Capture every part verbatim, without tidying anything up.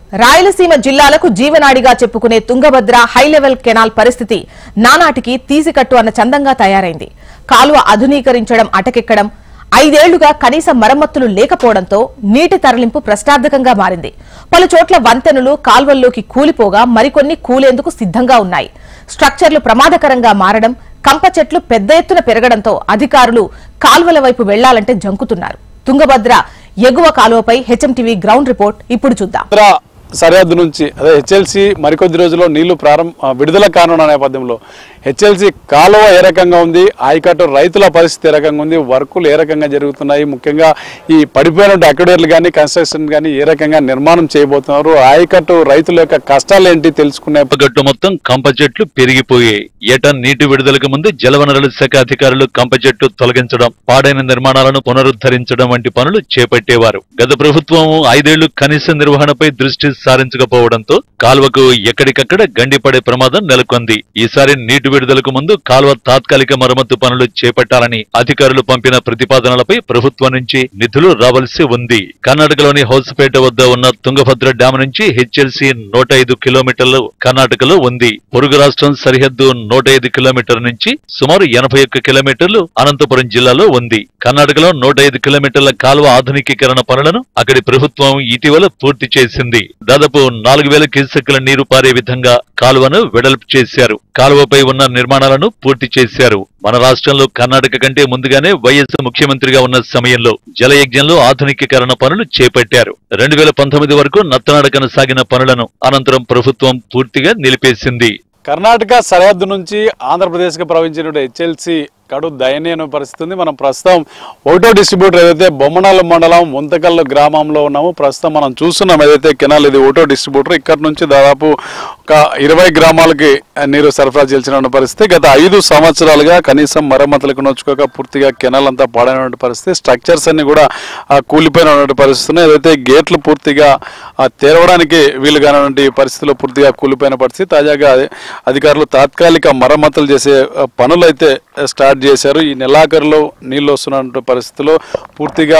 రాయలసీమ జిల్లాలకు జీవనాడిగా చెప్పుకునే Tungabhadra high level canal పరిస్థితి నానాటికి తీసికట్టు అన్న చందంగా తయారైంది. కాలువ ఆధునీకరించడం అటకెక్కడం, ఐదేళ్లుగా కనీస మరమ్మతులు లేకపోవడంతో నీటి తరలింపు ప్రశ్నార్థకంగా మారింది. పలు చోట్ల వంతెనలు కాల్వల్లోకి కూలిపోగా మరికొన్ని కూలేందుకు సిద్ధంగా ఉన్నాయి. స్ట్రక్చర్లు ప్రమాదకరంగా మారడం, కంప చెట్లు పెద్ద ఎత్తున పెరగడంతో అధికారులు కాల్వల వైపు వెళ్లాలంటే జంకుతున్నారు. తుంగభద్ర ఎగువ కాలువపై హెచ్ఎంటీవీ గ్రౌండ్ రిపోర్ట్ ఇప్పుడు చూద్దాం. సరిహద్దు నుంచి అదే హెచ్ఎల్సీ మరికొద్ది రోజుల్లో నీళ్లు ప్రారంభ విడుదల కానున్న నేపథ్యంలో హెచ్ఎల్సీ కాలువ ఏ రకంగా ఉంది, ఆయకట్టు రైతుల పరిస్థితి ఏ రకంగా ఉంది, వర్కులు ఏ రకంగా జరుగుతున్నాయి, ముఖ్యంగా ఈ పడిపోయిన అక్వేరియర్లు కానీ కన్స్ట్రక్షన్ కానీ ఏ రకంగా నిర్మాణం చేయబోతున్నారు, ఆయకట్టు రైతుల యొక్క కష్టాలు ఏంటి తెలుసుకునే గట్టు మొత్తం కంప చెట్లు పెరిగిపోయాయి. ఏటా నీటి విడుదలకు ముందు జలవనరుల శాఖ అధికారులు కంప చెట్లు తొలగించడం, పాడైన నిర్మాణాలను పునరుద్ధరించడం వంటి పనులు చేపట్టేవారు. గత ప్రభుత్వం ఐదేళ్లు కనీస నిర్వహణపై దృష్టి సారించకపోవడంతో కాల్వకు ఎక్కడికక్కడ గండిపడే ప్రమాదం నెలకొంది. ఈసారి నీటి విడుదలకు ముందు కాల్వ తాత్కాలిక మరమ్మతు పనులు చేపట్టాలని అధికారులు పంపిన ప్రతిపాదనలపై ప్రభుత్వం నుంచి నిధులు రావాల్సి ఉంది. కర్ణాటకలోని హౌస్పేట వద్ద ఉన్న తుంగభద్ర డ్యాం నుంచి హెచ్ఎల్సీ నూట ఐదు కిలోమీటర్లు కర్ణాటకలో ఉంది. పొరుగు రాష్ట్రం సరిహద్దు నూట ఐదు కిలోమీటర్ల నుంచి సుమారు ఎనభై ఒక్క కిలోమీటర్లు అనంతపురం జిల్లాలో ఉంది. కర్ణాటకలో నూట ఐదు కిలోమీటర్ల కాల్వ ఆధునికీకరణ పనులను అక్కడి ప్రభుత్వం ఇటీవల పూర్తి చేసింది. దాదాపు నాలుగు వేల క్యూసెక్కుల నీరు పారే విధంగా కాలువను వెడల్పు చేశారు. కాలువపై ఉన్న నిర్మాణాలను పూర్తి చేశారు. మన రాష్ట్రంలో కర్ణాటక కంటే ముందుగానే వైఎస్ ముఖ్యమంత్రిగా ఉన్న సమయంలో జలయజ్ఞంలో ఆధునికీకరణ పనులు చేపట్టారు. రెండు వేల పంతొమ్మిది వరకు నత్తనడకన సాగిన పనులను అనంతరం ప్రభుత్వం పూర్తిగా నిలిపేసింది. కర్ణాటక సరిహద్దు నుంచి ఆంధ్రప్రదేశ్కి ప్రవహించిన హెచ్ఎల్సీ కడు దయనీయ పరిస్థితి ఉంది. మనం ప్రస్తుతం ఒకటో డిస్ట్రిబ్యూటర్ ఏదైతే బొమ్మనాల మండలం ముంతకల్లు గ్రామంలో ఉన్నాము. ప్రస్తుతం మనం చూస్తున్నాం ఏదైతే కెనాల్, ఇది ఒకటో డిస్ట్రిబ్యూటర్. ఇక్కడ నుంచి దాదాపు ఒక ఇరవై గ్రామాలకి నీరు సరఫరా చేయాల్సిన పరిస్థితి. గత ఐదు సంవత్సరాలుగా కనీసం మరమ్మతులకు నోచుకోక పూర్తిగా కెనాల్ అంతా పాడైన పరిస్థితి. స్ట్రక్చర్స్ అన్ని కూడా కూలిపోయిన పరిస్థితి. ఏదైతే గేట్లు పూర్తిగా తెరవడానికి వీలు కానటువంటి పరిస్థితిలో పూర్తిగా కూలిపోయిన పరిస్థితి. తాజాగా అధికారులు తాత్కాలిక మరమ్మతులు చేసే పనులు అయితే స్టార్ట్ చేశారు. ఈ నెలాఖరులో నీళ్ళు వస్తున్న పరిస్థితిలో పూర్తిగా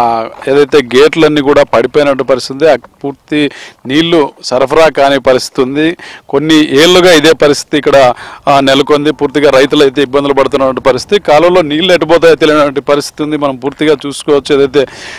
ఏదైతే గేట్లన్నీ కూడా పడిపోయినట్టు పరిస్థితి, పూర్తి నీళ్లు సరఫరా కాని పరిస్థితి ఉంది. కొన్ని ఏళ్లుగా ఇదే పరిస్థితి ఇక్కడ నెలకొంది. పూర్తిగా రైతులు అయితే ఇబ్బందులు పడుతున్నటువంటి పరిస్థితి. కాలువలో నీళ్లు ఎటుపోతాయో తెలియనటువంటి పరిస్థితి ఉంది. మనం పూర్తిగా చూసుకోవచ్చు. ఏదైతే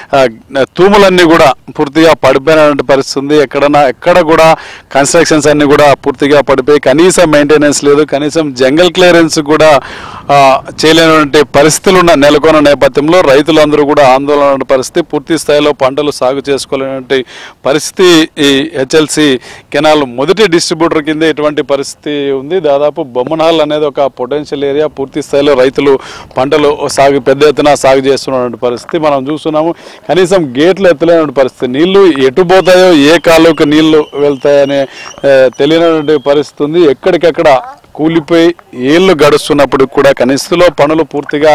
తూములన్నీ కూడా పూర్తిగా పడిపోయినటువంటి పరిస్థితి ఉంది. ఎక్కడన్నా ఎక్కడ కూడా కన్స్ట్రక్షన్స్ అన్ని కూడా పూర్తిగా పడిపోయి కనీసం మెయింటెనెన్స్ లేదు. కనీసం జంగల్ క్లియరెన్స్ కూడా చేయలేనటువంటి పరిస్థితులు ఉన్న నెలకొన్న నేపథ్యంలో రైతులందరూ కూడా ఆందోళన పరిస్థితి. పూర్తి స్థాయిలో పంటలు సాగు చేసుకోలేనటువంటి పరిస్థితి ఈ హెచ్ఎల్సీ కెనాల్ మొదటి డిస్ట్రిబ్యూటర్ కింద ఇటువంటి పరిస్థితి ఉంది. దాదాపు బొమ్మనాల్ అనేది ఒక పొటెన్షియల్ ఏరియా. పూర్తి స్థాయిలో రైతులు పంటలు సాగు పెద్ద ఎత్తున సాగు చేస్తున్నటువంటి పరిస్థితి మనం చూస్తున్నాము. కనీసం గేట్లు ఎత్తలేనటువంటి పరిస్థితి. నీళ్లు ఎటు పోతాయో, ఏ కాలువకు నీళ్లు వెళ్తాయనే తెలియనటువంటి పరిస్థితి ఉంది. ఎక్కడికెక్కడ కూలిపోయి ఏళ్లు గడుస్తున్నప్పుడు కూడా కనీసలో పనులు పూర్తిగా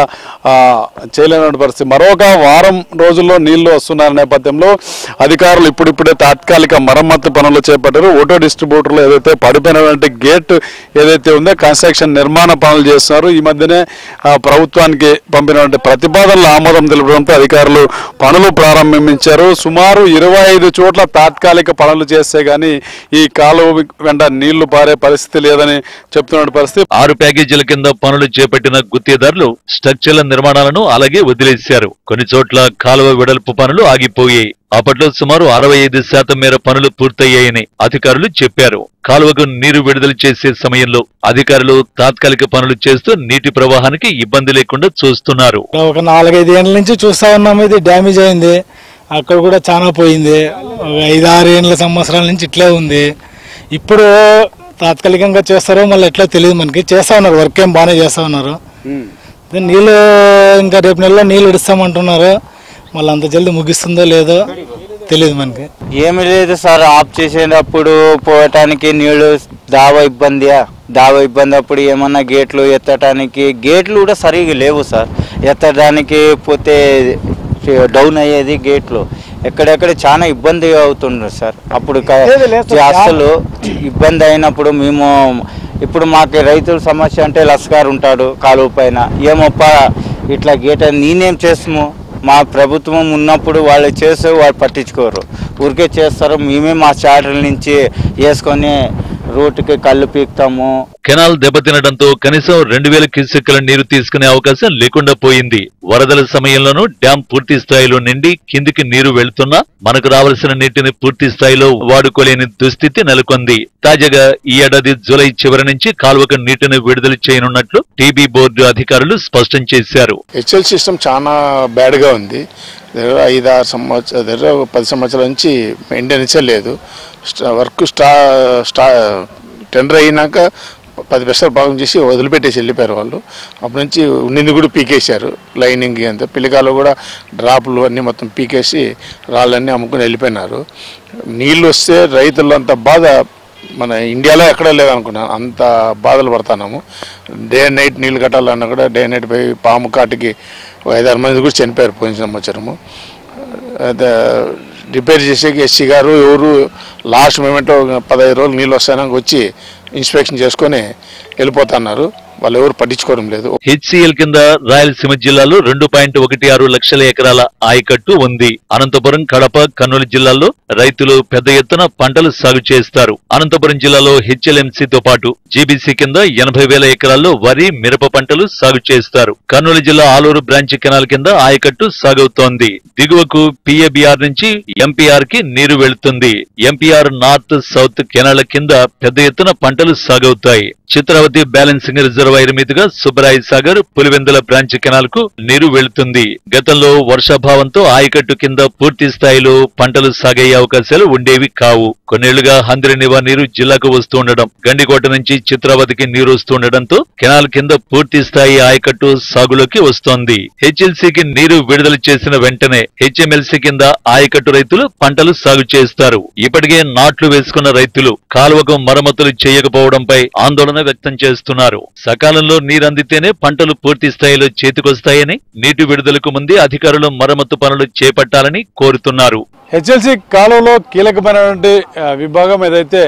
చేయలేని పరిస్థితి. మరొక వారం రోజుల్లో నీళ్లు వస్తున్న నేపథ్యంలో అధికారులు ఇప్పుడిప్పుడే తాత్కాలిక మరమ్మతు పనులు చేపట్టారు. ఓటో డిస్ట్రిబ్యూటర్లు ఏదైతే పడిపోయినటువంటి గేట్ ఏదైతే ఉందో కన్స్ట్రక్షన్ నిర్మాణ పనులు చేస్తున్నారు. ఈ మధ్యనే ప్రభుత్వానికి పంపినటువంటి ప్రతిపాదనలు ఆమోదం తెలపడంతో అధికారులు పనులు ప్రారంభించారు. సుమారు ఇరవై ఐదు చోట్ల తాత్కాలిక పనులు చేస్తే గానీ ఈ కాలువ వెంట నీళ్లు పారే పరిస్థితి లేదని చెప్తున్నారు. ఆరు ప్యాకేజీల కింద పనులు చేపట్టిన గుత్తేదారులు స్ట్రక్చర్ల నిర్మాణాలను అలాగే వదిలేశారు. కొన్ని చోట్ల కాలువ వెడల్పు పనులు ఆగిపోయాయి. అప్పట్లో సుమారు అరవై ఐదు శాతం మేర పనులు పూర్తయ్యాయని అధికారులు చెప్పారు. కాలువకు నీరు విడుదల చేసే సమయంలో అధికారులు తాత్కాలిక పనులు చేస్తూ నీటి ప్రవాహానికి ఇబ్బంది లేకుండా చూస్తున్నారు. ఒక నాలుగైదు ఏళ్ల నుంచి చూస్తా ఉన్నాము. ఇది డ్యామేజ్ అయింది, అక్కడ కూడా చాలా పోయింది. ఐదు ఆరు ఏళ్ళ సంవత్సరాల నుంచి ఇట్లే ఉంది. ఇప్పుడు తాత్కాలికంగా చేస్తారో మళ్ళీ ఎట్లా తెలియదు మనకి. చేస్తా ఉన్నారు, వర్క్ ఏం బాగానే చేస్తా ఉన్నారు. నీళ్ళు ఇంకా రేపు నెలలో నీళ్ళు ఇస్తామంటున్నారు. మళ్ళీ అంత జల్దీ ముగిస్తుందో లేదో తెలియదు మనకి. ఏమి లేదు సార్, ఆఫ్ చేసేటప్పుడు పోవటానికి నీళ్లు దావా ఇబ్బందియా దావా ఇబ్బంది అప్పుడు ఏమన్నా గేట్లు ఎత్తడానికి గేట్లు కూడా సరిగా లేవు సార్. ఎత్తడానికి పోతే డౌన్ అయ్యేది గేట్లు. ఎక్కడెక్కడ చాలా ఇబ్బంది అవుతుండ్రు సార్. అప్పుడు అసలు ఇబ్బంది అయినప్పుడు మేము ఇప్పుడు మాకు రైతుల సమస్య అంటే లస్కార్ ఉంటాడు కాలువ పైన, ఏమప్ప ఇట్లా గేట్ నేనేం చేస్తాము మా ప్రభుత్వం ఉన్నప్పుడు వాళ్ళు చేస్తే వాళ్ళు పట్టించుకోరు, ఊరికే చేస్తారు. మేమే మా చాటల నుంచి వేసుకొని రోడ్డుకి కళ్ళు పీకుతాము. కెనాల్ దెబ్బతినడంతో కనీసం రెండు వేల క్యూసెక్కుల నీరు తీసుకునే అవకాశం లేకుండా పోయింది. వరదల సమయంలోనూ డ్యాం పూర్తి స్థాయిలో నిండి కిందికి నీరు వెళ్తున్నా మనకు రావాల్సిన నీటిని పూర్తి స్థాయిలో వాడుకోలేని దుస్థితి నెలకొంది. తాజాగా ఈ ఏడాది జూలై చివరి నుంచి కాలువకు నీటిని విడుదల చేయనున్నట్లు టీబీ బోర్డు అధికారులు స్పష్టం చేశారు. హెచ్ఎల్ సిస్టమ్ చాలా బ్యాడ్ గా ఉంది. ఐదు ఆరు సంవత్సరాలు పది సంవత్సరాల నుంచి మెయింటెనెన్సే లేదు. వర్క్ స్టా స్టా టెండర్ అయినాక పది పైసలు భాగం చేసి వదిలిపెట్టేసి వెళ్ళిపోయారు వాళ్ళు. అప్పటి నుంచి నింది కూడా పీకేశారు, లైనింగ్ అంతా పిల్లకాయలు కూడా డ్రాపులు అన్నీ మొత్తం పీకేసి రాళ్ళన్నీ అమ్ముకుని వెళ్ళిపోయినారు. నీళ్ళు వస్తే రైతులు అంత బాధ మన ఇండియాలో ఎక్కడా లేదనుకున్నాను, అంత బాధలు పడుతున్నాము. డే నైట్ నీళ్ళు కట్టాలన్నా కూడా డే నైట్ పోయి పాము కాటికి ఐదారు మంది కూడా చనిపోయారు పోయిన సంవత్సరము. అదే రిపేర్ చేసేకి ఎస్సీ గారు ఎవరు లాస్ట్ మూమెంట్లో పదహైదు రోజులు నీళ్ళు వస్తాయని వచ్చి ఇన్స్పెక్షన్ చేసుకొని వెళ్ళిపోతున్నారు. వాళ్ళు ఎవరు పట్టించుకోవడం లేదు. హెచ్సిఎల్ కింద రాయలసీమ జిల్లాలో రెండు పాయింట్ ఒకటి ఆరు లక్షల ఎకరాల ఆయకట్టు ఉంది. అనంతపురం, కడప, కర్నూలు జిల్లాల్లో రైతులు పెద్ద ఎత్తున పంటలు సాగు చేస్తారు. అనంతపురం జిల్లాలో హెచ్ఎల్ఎంసీతో పాటు జీబీసీ కింద ఎనభై వేల ఎకరాల్లో వరి, మిరప పంటలు సాగు చేస్తారు. కర్నూలు జిల్లా ఆలూరు బ్రాంచ్ కెనాల్ కింద ఆయకట్టు సాగవుతోంది. దిగువకు పిఏబిఆర్ నుంచి ఎంపీఆర్ కి నీరు వెళుతుంది. ఎంపీఆర్ నార్త్, సౌత్ కెనాల కింద పెద్ద ఎత్తున పంటలు సాగవుతాయి. చిత్రావతి బ్యాలెన్సింగ్ రిజర్వాయర్ మీదుగా సుబ్బరాయి సాగర్, పులివెందుల బ్రాంచ్ కెనాల్ కు నీరు వెళుతుంది. గతంలో వర్షాభావంతో ఆయకట్టు కింద పూర్తి స్థాయిలో పంటలు సాగే అవకాశాలు ఉండేవి కావు. కొన్నేళ్లుగా హంద్రినివా నీరు జిల్లాకు వస్తుండడం, గండికోట నుంచి చిత్రావతికి నీరు వస్తుండటంతో కెనాల్ కింద పూర్తి స్థాయి ఆయకట్టు సాగులోకి వస్తోంది. హెచ్ఎల్సీకి నీరు విడుదల చేసిన వెంటనే హెచ్ఎంఎల్సీ కింద ఆయకట్టు రైతులు పంటలు సాగు చేస్తారు. ఇప్పటికే నాట్లు వేసుకున్న రైతులు కాలువకు మరమ్మతులు చేయకపోవడంపై ఆందోళన వ్యక్తం చేస్తున్నారు. సకాలంలో నీరందితేనే పంటలు పూర్తి స్థాయిలో చేతికొస్తాయని, నీటి విడుదలకు ముందే అధికారులు మరమ్మతు పనులు చేపట్టాలని కోరుతున్నారు. హెచ్ఎల్సీ కాలువలో కీలకమైనటువంటి విభాగం ఏదైతే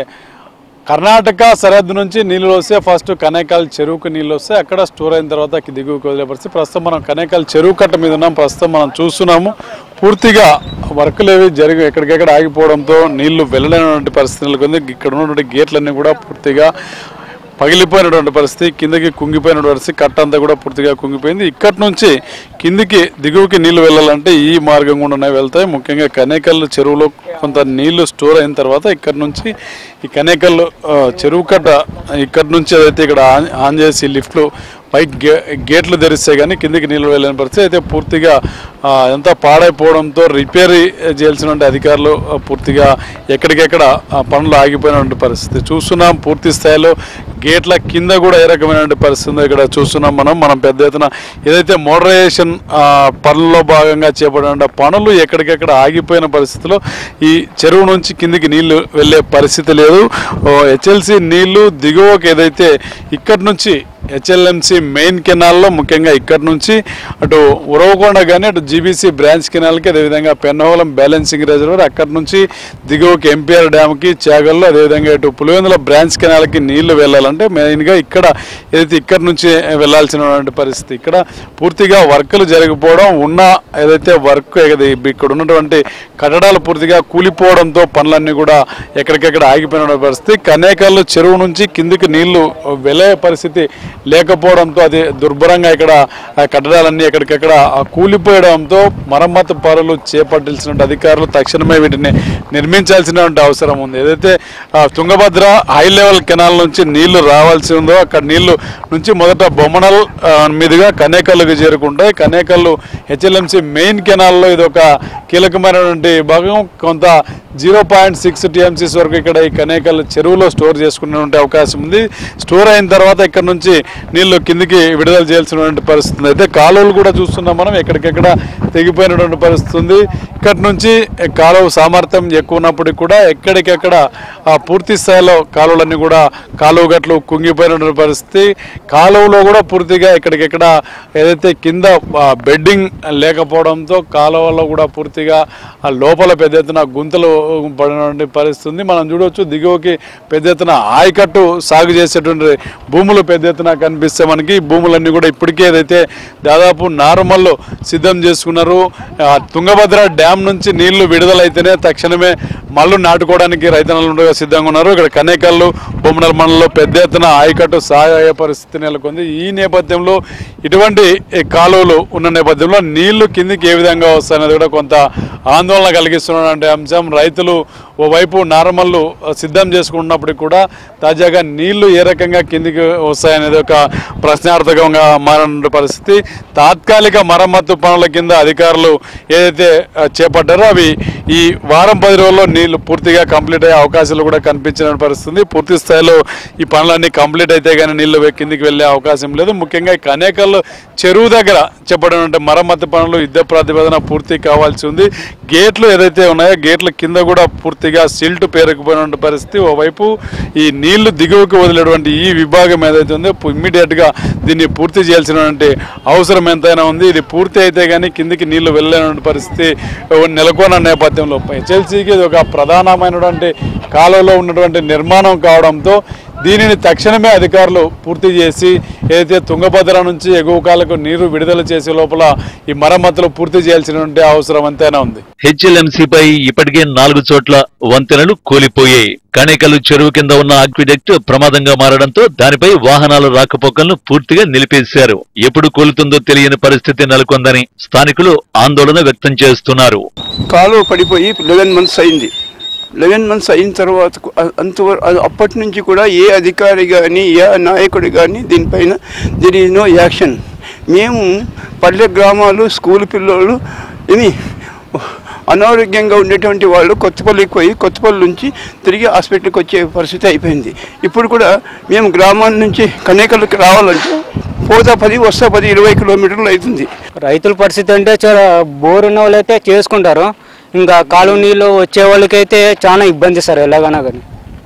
కర్ణాటక సరిహద్దు నుంచి నీళ్లు వస్తే ఫస్ట్ కనేకాల్ చెరువుకు నీళ్ళు వస్తే అక్కడ స్టోర్ అయిన తర్వాత దిగువకు వదిలే పరిస్థితి. ప్రస్తుతం మనం కనేకాల్ చెరువు కట్ట మీద ఉన్నాం. ప్రస్తుతం మనం చూస్తున్నాము పూర్తిగా వర్కులు ఏవి జరిగి ఎక్కడికెక్కడ ఆగిపోవడంతో నీళ్లు వెళ్ళలేనటువంటి పరిస్థితి నెలకొంది. ఇక్కడ ఉన్నటువంటి గేట్లన్నీ కూడా పూర్తిగా పగిలిపోయినటువంటి పరిస్థితి, కిందకి కుంగిపోయినటువంటి పరిస్థితి, కట్ట అంతా కూడా పూర్తిగా కుంగిపోయింది. ఇక్కడి నుంచి కిందికి దిగువకి నీళ్లు వెళ్ళాలంటే ఈ మార్గం కూడా వెళ్తాయి. ముఖ్యంగా కనేకల్ చెరువులో కొంత నీళ్లు స్టోర్ అయిన తర్వాత ఇక్కడ నుంచి ఈ కనేకల్ చెరువు కట్ట ఇక్కడ నుంచి ఏదైతే ఇక్కడ ఆన్ చేసి లిఫ్ట్లు పైకి గే గేట్లు తెరిస్తే కానీ కిందికి నీళ్ళు వెళ్ళని పరిస్థితి. అయితే పూర్తిగా ఎంత పాడైపోవడంతో రిపేర్ చేయాల్సిన అధికారులు పూర్తిగా ఎక్కడికెక్కడ పనులు ఆగిపోయినటువంటి పరిస్థితి చూస్తున్నాం. పూర్తి స్థాయిలో గేట్ల కింద కూడా ఏ రకమైనటువంటి పరిస్థితి ఇక్కడ చూస్తున్నాం. మనం మనం పెద్ద ఎత్తున ఏదైతే మోడరైజేషన్ పనుల్లో భాగంగా చేపడిన పనులు ఎక్కడికెక్కడ ఆగిపోయిన పరిస్థితిలో ఈ చెరువు నుంచి కిందికి నీళ్లు వెళ్ళే పరిస్థితి లేదు. హెచ్ఎల్సీ నీళ్లు దిగువకు ఏదైతే ఇక్కడి నుంచి హెచ్ఎల్ఎంసీ మెయిన్ కెనాల్లో ముఖ్యంగా ఇక్కడి నుంచి అటు ఉరవకొండ కానీ అటు జీబీసీ బ్రాంచ్ కెనాల్కి, అదేవిధంగా పెన్నహోలం బ్యాలెన్సింగ్ రిజర్వాయర్, అక్కడి నుంచి దిగువకి ఎంపీఆర్ డ్యామ్కి, చాగల్లో, అదేవిధంగా ఇటు పులివెందుల బ్రాంచ్ కెనాల్కి నీళ్లు వెళ్ళాలంటే మెయిన్గా ఇక్కడ ఏదైతే ఇక్కడి నుంచి వెళ్లాల్సినటువంటి పరిస్థితి. ఇక్కడ పూర్తిగా వర్కులు జరిగిపోవడం, ఉన్న ఏదైతే వర్క్ ఇక్కడ ఉన్నటువంటి కట్టడాలు పూర్తిగా కూలిపోవడంతో పనులన్నీ కూడా ఎక్కడికెక్కడ ఆగిపోయిన పరిస్థితి. కనేకల్ చెరువు నుంచి కిందికి నీళ్లు వెళ్ళే పరిస్థితి లేకపోవడంతో అది దుర్భరంగా ఇక్కడ కట్టడాలన్నీ ఎక్కడికెక్కడ కూలిపోయడంతో మరమ్మతు పనులు చేపట్టాల్సిన అధికారులు తక్షణమే వీటిని నిర్మించాల్సినటువంటి అవసరం ఉంది. ఏదైతే తుంగభద్ర హై లెవెల్ కెనాల్ నుంచి నీళ్లు రావాల్సి ఉందో అక్కడ నీళ్లు నుంచి మొదట బొమ్మనల్ మీదుగా కనేకల్లుకి చేరుకుంటాయి. కనేకల్లు హెచ్ఎల్ఎంసీ మెయిన్ కెనాల్లో ఇది ఒక కీలకమైనటువంటి భాగం. కొంత జీరో పాయింట్ సిక్స్ టీఎంసీస్ వరకు ఇక్కడ ఈ కనేకల్ చెరువులో స్టోర్ చేసుకునే అవకాశం ఉంది. స్టోర్ అయిన తర్వాత ఇక్కడ నుంచి నీళ్లు కిందికి విడుదల చేయాల్సినటువంటి పరిస్థితి. అయితే కాలువలు కూడా చూస్తున్నాం మనం, ఎక్కడికెక్కడ తెగిపోయినటువంటి పరిస్థితి ఉంది. ఇక్కడి నుంచి కాలువ సామర్థ్యం ఎక్కువ ఉన్నప్పటికీ కూడా ఎక్కడికెక్కడ పూర్తి స్థాయిలో కాలువలన్నీ కూడా కాలువ గట్లు కుంగిపోయినటువంటి పరిస్థితి. కాలువలో కూడా పూర్తిగా ఎక్కడికెక్కడ ఏదైతే కింద బెడ్డింగ్ లేకపోవడంతో కాలువలో కూడా పూర్తిగా లోపల పెద్ద ఎత్తున గుంతలు పడినటువంటి పరిస్థితి ఉంది. మనం చూడవచ్చు దిగువకి పెద్ద ఎత్తున ఆయకట్టు సాగు చేసేటువంటి భూములు పెద్ద ఎత్తున కనిపిస్తే మనకి భూములన్నీ కూడా ఇప్పటికే ఏదైతే దాదాపు నార్మల్లో సిద్ధం చేసుకున్నారు. తుంగభద్ర డ్యామ్ నుంచి నీళ్లు విడుదలైతేనే తక్షణమే మళ్ళు నాటుకోవడానికి రైతన్నలు సిద్ధంగా ఉన్నారు. ఇక్కడ కనేకల్లు బొమ్మనల మండలంలో పెద్ద ఎత్తున ఆయకట్టు సహాయ పరిస్థితి నెలకొంది. ఈ నేపథ్యంలో ఇటువంటి కాలువలు ఉన్న నేపథ్యంలో నీళ్లు కిందికి ఏ విధంగా వస్తాయనేది కూడా కొంత ఆందోళన కలిగిస్తున్నటువంటి అంశం. రైతులు ఓవైపు నార్మల్లు సిద్ధం చేసుకుంటున్నప్పటికీ కూడా తాజాగా నీళ్లు ఏ రకంగా కిందికి వస్తాయనేది ఒక ప్రశ్నార్థకంగా మారిన పరిస్థితి. తాత్కాలిక మరమ్మతు పనుల కింద అధికారులు ఏదైతే చేపట్టారో అవి ఈ వారం పది రోజుల్లో నీళ్లు పూర్తిగా కంప్లీట్ అయ్యే అవకాశాలు కూడా కనిపించిన పరిస్థితి. పూర్తి స్థాయిలో ఈ పనులన్నీ కంప్లీట్ అయితే కానీ నీళ్లు కిందికి వెళ్ళే అవకాశం లేదు. ముఖ్యంగా కనేకల్ చెరువు దగ్గర చెప్పడం మరమ్మతు పనులు యుద్ధ ప్రాతిపదన పూర్తి కావాల్సి ఉంది. గేట్లు ఏదైతే ఉన్నాయో గేట్ల కింద కూడా పూర్తిగా సిల్ట్ పేరుకుపోయిన పరిస్థితి. ఓవైపు ఈ నీళ్లు దిగువకు వదిలేటువంటి ఈ విభాగం ఏదైతే ఉందో ఇమ్మీడియట్ గా దీన్ని పూర్తి చేయాల్సినటువంటి అవసరం ఎంతైనా ఉంది. ఇది పూర్తి అయితే కానీ కిందికి నీళ్లు వెళ్ళలేనటువంటి పరిస్థితి నెలకొన్న నేపథ్యంలో హెచ్ఎల్సీకి ఇది ఒక ప్రధానమైనటువంటి కాలువలో ఉన్నటువంటి నిర్మాణం కావడంతో దీనిని తక్షణమే అధికారులు పూర్తి చేసి ఏదైతే తుంగభద్ర నుంచి ఎగువ కాలకు నీరు విడుదల చేసే లోపల ఈ మరమ్మతులు పూర్తి చేయాల్సినటువంటి అవసరం ఎంతైనా ఉంది. హెచ్ఎల్ఎంసీపై ఇప్పటికే నాలుగు చోట్ల వంతెనలు కూలిపోయాయి. కనేకల్లు చెరువు కింద ఉన్న ఆక్విడక్ట్ ప్రమాదంగా మారడంతో దానిపై వాహనాల రాకపోకలను పూర్తిగా నిలిపేశారు. ఎప్పుడు కూలుతుందో తెలియని పరిస్థితి నెలకొందని స్థానికులు ఆందోళన వ్యక్తం చేస్తున్నారు. కాలువ పడిపోయి లెవెన్ మంత్స్ అయింది. లెవెన్ మంత్స్ అయిన తర్వాత అంతవరకు అప్పటి నుంచి కూడా ఏ అధికారి కానీ ఏ నాయకుడు కానీ దీనిపైన దెర్ ఈజ్ నో యాక్షన్. మేము పల్లె గ్రామాలు స్కూల్ పిల్లలు ఇది అనారోగ్యంగా ఉండేటువంటి వాళ్ళు కొత్తపల్లికి పోయి కొత్తపల్లి నుంచి తిరిగి హాస్పిటల్కి వచ్చే పరిస్థితి అయిపోయింది. ఇప్పుడు కూడా మేము గ్రామాల నుంచి కనేకల్కి రావాలంటే పోతా పది వస్తా పది ఇరవై కిలోమీటర్లు అవుతుంది. రైతుల పరిస్థితి అంటే చాలా బోర్ ఉన్న వాళ్ళు అయితే చేసుకుంటారు. ఇంకా కాలువ నీళ్ళు వచ్చే వాళ్ళకైతే చాలా ఇబ్బంది సార్. ఎలాగైనా కానీ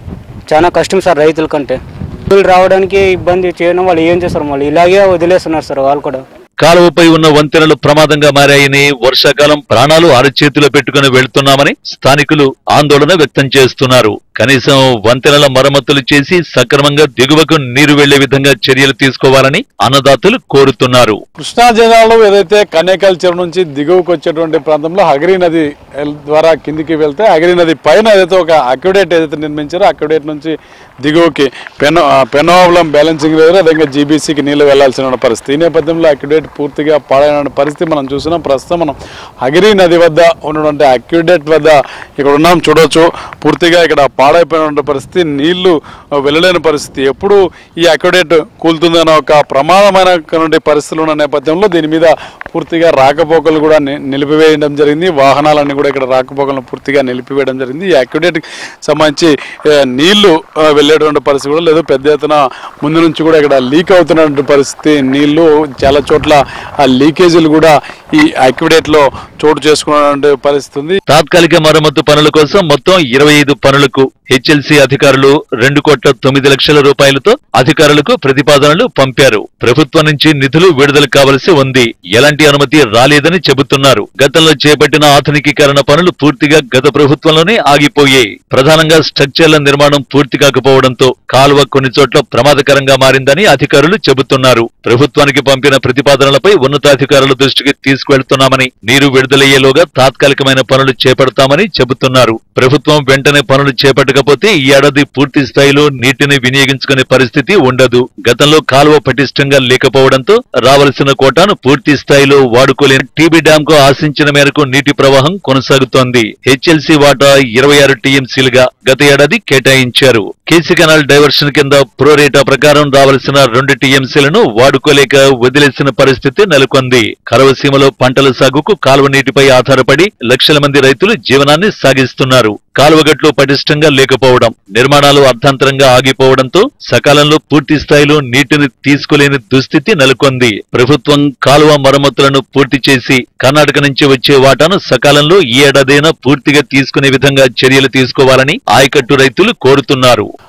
చాలా కష్టం సార్ రైతుల కంటే. నీళ్ళు రావడానికి ఇబ్బంది చేయడం వాళ్ళు ఏం చేస్తారు, మళ్ళీ ఇలాగే వదిలేస్తున్నారు సార్ వాళ్ళు కూడా. కాలువపై ఉన్న వంతెనలు ప్రమాదంగా మారాయని, వర్షాకాలం ప్రాణాలు అరచేతిలో పెట్టుకుని వెళ్తున్నామని స్థానికులు ఆందోళన వ్యక్తం చేస్తున్నారు. కనీసం వంతెనల మరమ్మతులు చేసి సక్రమంగా దిగువకు నీరు వెళ్లే విధంగా చర్యలు తీసుకోవాలని అన్నదాతలు కోరుతున్నారు. కృష్ణా జిల్లాలో ఏదైతే కనేకల్ చెరువు నుంచి దిగువకు వచ్చేటువంటి ప్రాంతంలో హగరి నది ద్వారా కిందికి వెళ్తే హగరి నది పైన ఏదైతే ఒక అక్యుడేట్ ఏదైతే నిర్మించారో అక్యుడేట్ నుంచి దిగువకి పెనో పెనోవలం బ్యాలెన్సింగ్ వేరు అదేవిధంగా జీబీసీకి నీళ్లు వెళ్లాల్సిన పరిస్థితి. ఈ నేపథ్యంలో అక్యుడేట్ పూర్తిగా పాడైన పరిస్థితి మనం చూసినాం. ప్రస్తుతం మనం హగరి నది వద్ద ఉన్నటువంటి అక్యుడేట్ వద్ద ఇక్కడ ఉన్నాం. చూడవచ్చు పూర్తిగా ఇక్కడ పాడైపోయిన పరిస్థితి, నీళ్లు వెళ్ళలేని పరిస్థితి. ఎప్పుడు ఈ అక్యుడేట్ కూలుతుందన్న ఒక ప్రమాదమైనటువంటి పరిస్థితులు ఉన్న నేపథ్యంలో దీని మీద పూర్తిగా రాకపోకలు కూడా నిలిపివేయడం జరిగింది. వాహనాలన్నీ కూడా ఇక్కడ రాకపోకలను పూర్తిగా నిలిపివేయడం జరిగింది. ఈ అక్యుడేట్ సంబంధించి నీళ్లు వెళ్ళేటువంటి పరిస్థితి కూడా లేదు. పెద్ద ఎత్తున ముందు నుంచి కూడా ఇక్కడ లీక్ అవుతున్నటువంటి పరిస్థితి. నీళ్లు చాలా చోట్ల ఆ లీకేజీలు కూడా ఈ అక్యుడేట్ లో చోటు చేసుకున్న పరిస్థితి ఉంది. తాత్కాలిక మరమ్మతు పనుల కోసం మొత్తం ఇరవై ఐదు పనులకు హెచ్ఎల్సీ అధికారులు రెండు కోట్ల తొమ్మిది లక్షల రూపాయలతో అధికారులకు ప్రతిపాదనలు పంపారు. ప్రభుత్వం నుంచి నిధులు విడుదల కావలసి ఉంది. ఎలాంటి అనుమతి రాలేదని చెబుతున్నారు. గతంలో చేపట్టిన ఆధునికీకరణ పనులు పూర్తిగా గత ప్రభుత్వంలోనే ఆగిపోయాయి. ప్రధానంగా స్ట్రక్చర్ల నిర్మాణం పూర్తి కాకపోవడంతో కాలువ కొన్ని చోట్ల ప్రమాదకరంగా మారిందని అధికారులు చెబుతున్నారు. ప్రభుత్వానికి పంపిన ప్రతిపాదనలపై ఉన్నతాధికారుల దృష్టికి తీసుకువెళ్తున్నామని, నీరు విడుదలయ్యేలోగా తాత్కాలికమైన పనులు చేపడతామని చెబుతున్నారు. ప్రభుత్వం వెంటనే పనులు చేపట్టకపోతే ఈ ఏడాది పూర్తి స్థాయిలో నీటిని వినియోగించుకునే పరిస్థితి ఉండదు. గతంలో కాలువ పటిష్టంగా లేకపోవడంతో రావలసిన కోటాను పూర్తి స్థాయిలో వాడుకోలేని టీబీ డ్యాం కు ఆశించిన మేరకు నీటి ప్రవాహం కొనసాగుతోంది. హెచ్ఎల్సీ వాటా ఇరవై ఆరు టీఎంసీలుగా గత ఏడాది కేటాయించారు. కేసీ కెనాల్ డైవర్షన్ కింద ప్రోరేటా ప్రకారం రావలసిన రెండు టీఎంసీలను వాడుకోలేక వదిలేసిన పరిస్థితి నెలకొంది. కరవసీమలో పంటల సాగుకు కాలువ నీటిపై ఆధారపడి లక్షల మంది రైతులు జీవనాన్ని సాగిస్తున్నారు. కాలువగట్లు పటిష్టంగా లేకపోవడం, నిర్మాణాలు అర్థాంతరంగా ఆగిపోవడంతో సకాలంలో పూర్తి స్థాయిలో నీటిని తీసుకోలేని దుస్థితి నెలకొంది. ప్రభుత్వం కాలువ మరమ్మతులను పూర్తి చేసి కర్ణాటక నుంచి వచ్చే వాటాను సకాలంలో ఈ ఏడాదైనా పూర్తిగా తీసుకునే విధంగా చర్యలు తీసుకోవాలని ఆయకట్టు రైతులు కోరుతున్నారు.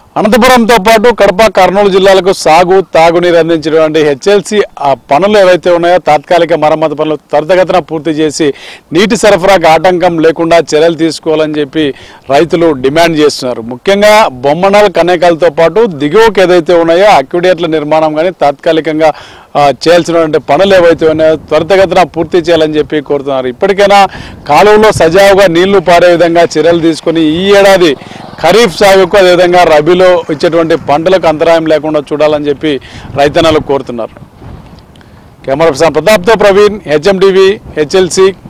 అనంతపురంతో పాటు కడప కర్నూలు జిల్లాలకు సాగు తాగునీరు అందించినటువంటి హెచ్ఎల్సి ఆ పనులు ఏవైతే ఉన్నాయో తాత్కాలిక మరమ్మతు పనులు త్వరితగతిన పూర్తి చేసి నీటి సరఫరాకు ఆటంకం లేకుండా చర్యలు తీసుకోవాలని చెప్పి రైతులు డిమాండ్ చేస్తున్నారు. ముఖ్యంగా బొమ్మనాల్ కనేకాలతో పాటు దిగువకు ఏదైతే ఉన్నాయో అక్విడేట్ల నిర్మాణం కానీ తాత్కాలికంగా చేయాల్సినటువంటి పనులు ఏవైతే ఉన్నాయో త్వరితగతిన పూర్తి చేయాలని చెప్పి కోరుతున్నారు. ఇప్పటికైనా కాలువలో సజావుగా నీళ్లు పారే విధంగా చర్యలు తీసుకొని ఈ ఏడాది ఖరీఫ్ సాగుకు అదేవిధంగా రబీలో ఇచ్చేటువంటి పంటలకు అంతరాయం లేకుండా చూడాలని చెప్పి రైతన్నలు కోరుతున్నారు. కెమెరా పర్సన్ ప్రతాప్తో ప్రవీణ్, హెచ్ఎం టీవీ, హెచ్ఎల్సి